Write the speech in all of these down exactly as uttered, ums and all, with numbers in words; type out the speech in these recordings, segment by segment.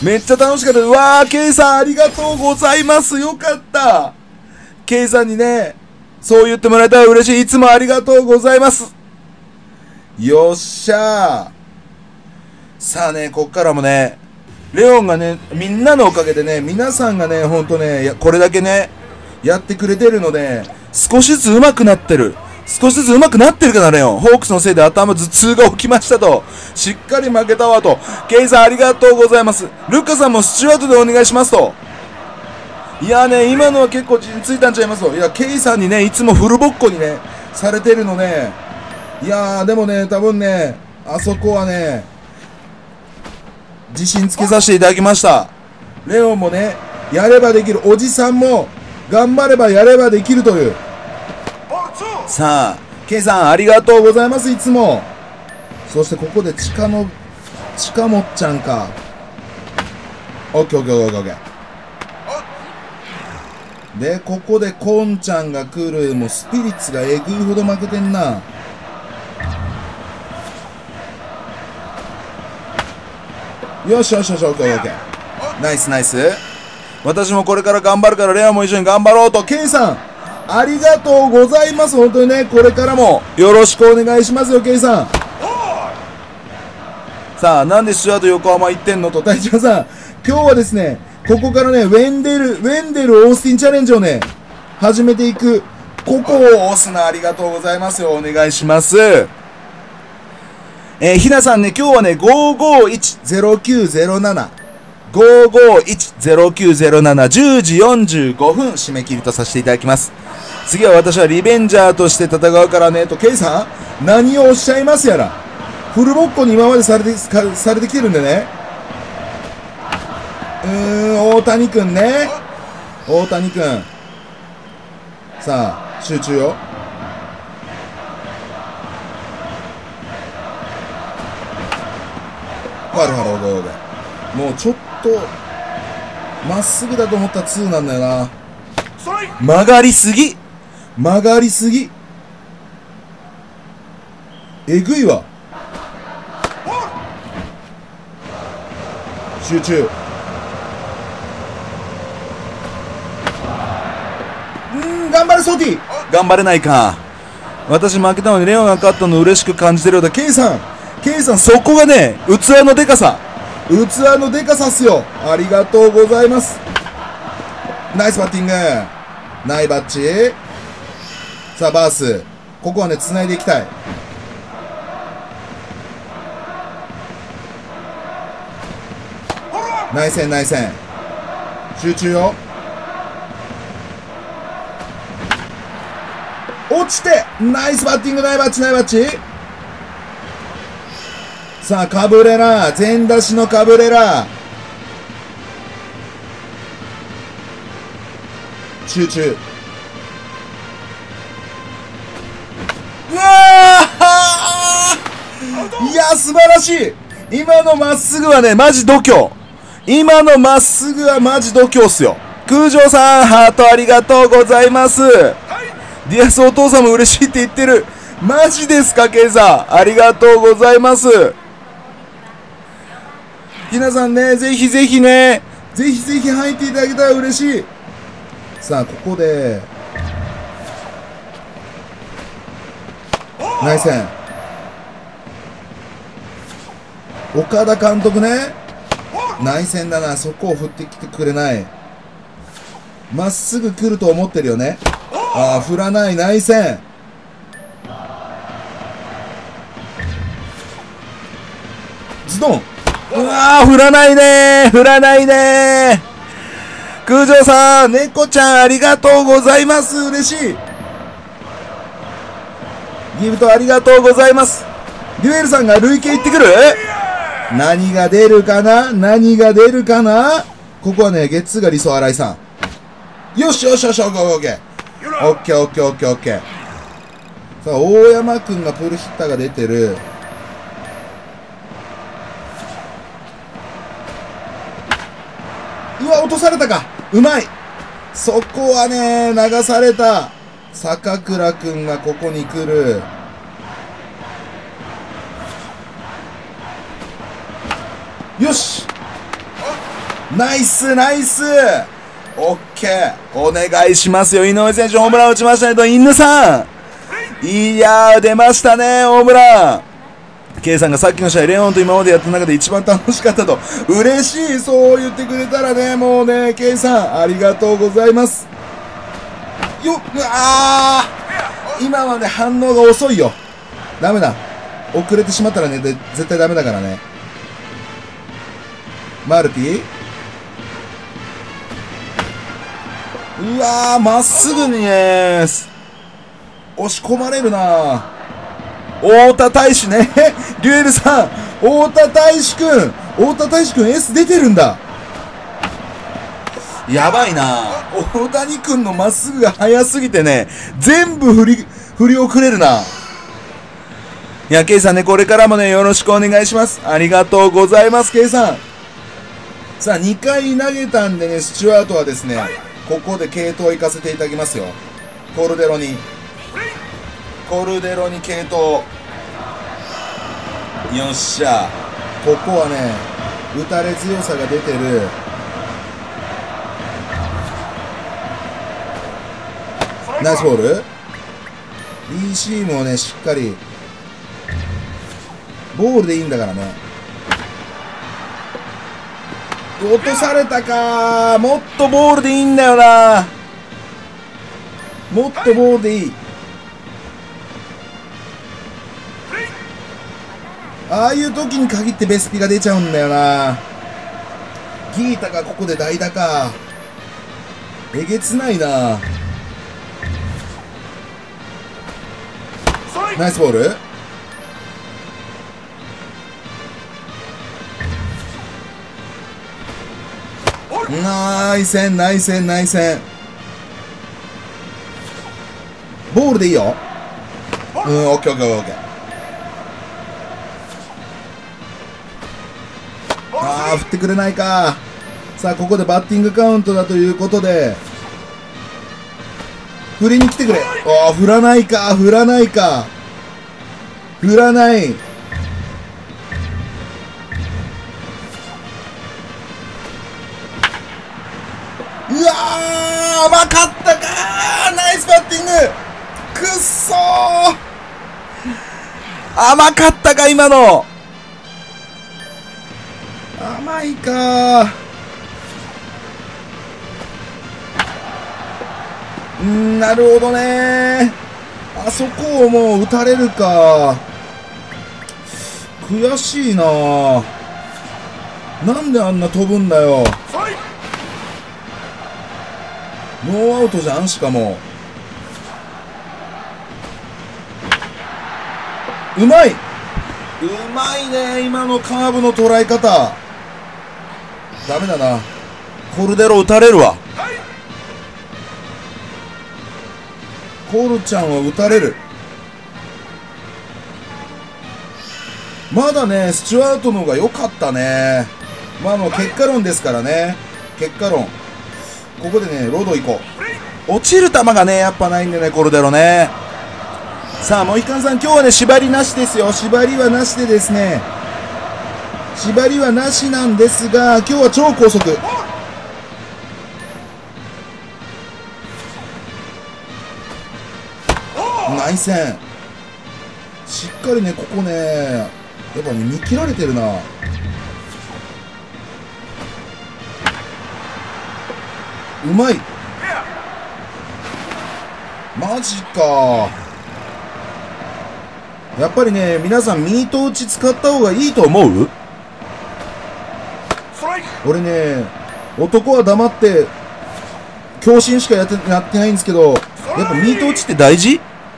めっちゃ楽しかった。うわー、ケイさんありがとうございます。よかった。ケイさんにね、そう言ってもらえたら嬉しい。いつもありがとうございます。よっしゃー。さあね、こっからもね、レオンがね、みんなのおかげでね、皆さんがね、ほんとね、これだけね、やってくれてるので、少しずつ上手くなってる。少しずつ上手くなってるかな、レオン。ホークスのせいで頭頭痛が起きましたと。しっかり負けたわと。ケイさんありがとうございます。ルッカさんもスチュワートでお願いしますと。いやね、今のは結構陣ついたんちゃいますと。いや、ケイさんにね、いつもフルボッコにね、されてるのね。いやー、でもね、多分ね、あそこはね、自信つけさせていただきました。レオンもね、やればできる。おじさんも、頑張ればやればできるという。さあ、ケイさんありがとうございます、いつも。そしてここでチカの、チカモッちゃんか。オッケーオッケーオッケーオッケー。で、ここでコンちゃんが来る。もうスピリッツがえぐいほど負けてんな。よしよしよし、オッケーオッケー。ナイスナイス。私もこれから頑張るから、レアも一緒に頑張ろうと。ケイさんありがとうございます。本当にね、これからもよろしくお願いしますよ、ケイさん。さあ、なんでスチュワート横浜行ってんのと、隊長さん、今日はですね、ここからね、ウェンデル、ウェンデルオースティンチャレンジをね、始めていく。ここを押すな、ありがとうございますよ。お願いします。えー、ひなさんね、今日はね、ごーごーいちゼロきゅうゼロなな。ごーごーいちゼロきゅうゼロなな、じゅうじよんじゅうごふん締め切りとさせていただきます。次は私はリベンジャーとして戦うからねと。ケイさん何をおっしゃいますやら。フルボッコに今までされてされてきてるんでね。うーん、大谷くんね。大谷くん、さあ集中よ。はるはるおどおど。もうちょっとまっすぐだと思ったらツーなんだよな。曲がりすぎ曲がりすぎえぐいわ。集中。うーん、頑張れソティ。頑張れないか。私負けたのにレオンが勝ったの嬉しく感じてるようだ。ケイさんケイさん、そこがね、器のでかさ器のでかさっすよ。ありがとうございます。ナイスバッティング。ナイバッチ。さあバース、ここはね繋いでいきたい。内線内線集中よ。落ちてナイスバッティング。ナイバッチナイバッチ。さあカブレラ、全出しのカブレラ。集中。うわーいや素晴らしい。今のまっすぐはねマジ度胸。今のまっすぐはマジ度胸っすよ。空城さんハートありがとうございます。ディアスお父さんも嬉しいって言ってる。マジですかケイさんありがとうございます。ひなさんね、ぜひぜひね、ぜひぜひ入っていただけたら嬉しい。さあここで内線。岡田監督ね、内線だな。そこを振ってきてくれない。まっすぐ来ると思ってるよね。ああ振らない。内線。ズドン。うわー振らないねー振らないねー。空城さん、猫ちゃんありがとうございます。嬉しい。ギフトありがとうございます。デュエルさんが累計いってくる。何が出るかな何が出るかな。ここはねゲッツーが理想。新井さんよしよしよし。オッケーオッケーオッケーオッケーオッケーオッケー。さあ大山くんがプルヒッターが出てる。うわ落とされたか。うまい。そこはね流された。坂倉くんがここに来る。よしナイスナイスオッケー、お願いしますよ。井上選手ホームラン打ちましたねと、犬さん、いやー出ましたねホームラン。 K さんがさっきの試合レオンと今までやった中で一番楽しかったと。嬉しい、そう言ってくれたらね。もうね K さんありがとうございますよ。あー今はね反応が遅いよ。ダメだ、遅れてしまったらねで絶対ダメだからね。マルティ、うわーまっすぐにね押し込まれるな。太田大使ねリュエルさん、太田大使くん、太田大使くん S 出てるんだ。やばいな。大谷くんのまっすぐが速すぎてね全部振り振り遅れるな。いや K さんね、これからもねよろしくお願いします。ありがとうございます K さん。さあにかい投げたんでね、スチュワートはですねここで継投行かせていただきますよ。コルデロにコルデロに継投。よっしゃ、ここはね打たれ強さが出てる。ナイスボール。リシームをねしっかりボールでいいんだからね。落とされたかー。もっとボールでいいんだよな。もっとボールでいい。ああいう時に限ってベスピが出ちゃうんだよな。ギータがここで代打か。えげつないな。ナイスボール。ナイセンナイセンナイセン。ボールでいいよ。うん、オッケーオッケーオッケー。ああ振ってくれないか。さあここでバッティングカウントだということで振りに来てくれ。ああ振らないか、振らないか、振らない。うわー甘かったかー。ナイスバッティング。くっそー甘かったか今の。甘いかー。んーなるほどねー。あそこをもう打たれるか。悔しいなー。なんであんな飛ぶんだよ。ノーアウトじゃん。しかもうまい、うまいね今のカーブの捉え方。ダメだな、コルデロ打たれるわ。コルちゃんは打たれる。まだねスチュワートの方が良かったね。まああの結果論ですからね、結果論。ここでねロード行こう。落ちる球がねやっぱないんでねコルデロね。さあモヒカンさん今日はね縛りなしですよ。縛りはなしでですね、縛りはなしなんですが今日は超高速。内線しっかりねここねやっぱね見切られてるな。うまい。マジか。やっぱりね皆さんミート打ち使った方がいいと思う。俺ね男は黙って強振しかやってやってないんですけど、やっぱミート打ちって大事。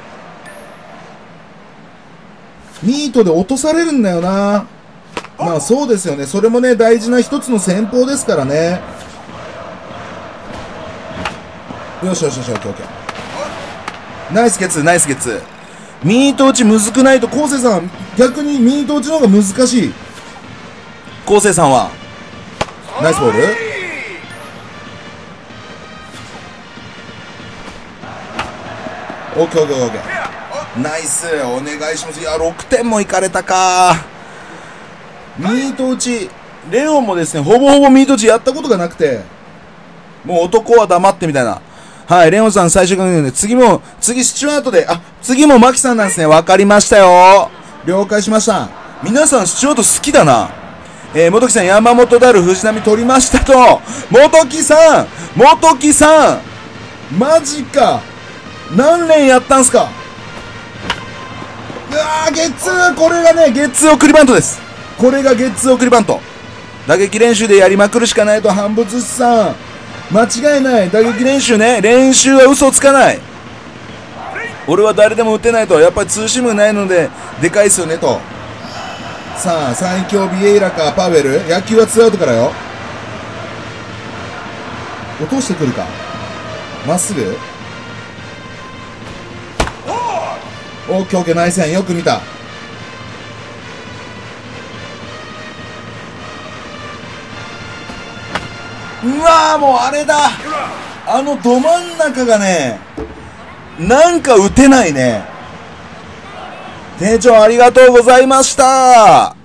ミートで落とされるんだよな。まあそうですよね、それもね大事な一つの戦法ですからね。よしよしよし、オッケーオッケー。ナイスゲッツーナイスゲッツー。ミート打ちむずくないと。昴生さん逆にミート打ちの方が難しい。昴生さんはナイスボール。オッケーオッケーオッケー。ナイスお願いします。いやろくてんもいかれたか。ミート打ちレオンもですね、ほぼほぼミート値やったことがなくて、もう男は黙ってみたいな。はい、レオンさん最終確認で、次も、次スチュワートで、あ、次もマキさんなんですね。わかりましたよ。了解しました。皆さんスチュワート好きだな。えー、元木さん、山本ダル、藤波取りましたと。元木さん元木さんマジか。何連やったんすか。うわー、ゲッツー、これがね、ゲッツー送りバントです。これがゲッツー送りバント。打撃練習でやりまくるしかないと、反物さん。間違いない。打撃練習ね。練習は嘘つかない。俺は誰でも打てないと。やっぱりツーシームないので、でかいっすよねと。さあ、最強ビエイラか、パウエル。野球はツーアウトからよ。落としてくるか。まっすぐ。オッケーオッケー、ナイスやん。よく見た。うわー、もうあれだ。あのど真ん中がね、なんか打てないね。店長ありがとうございました。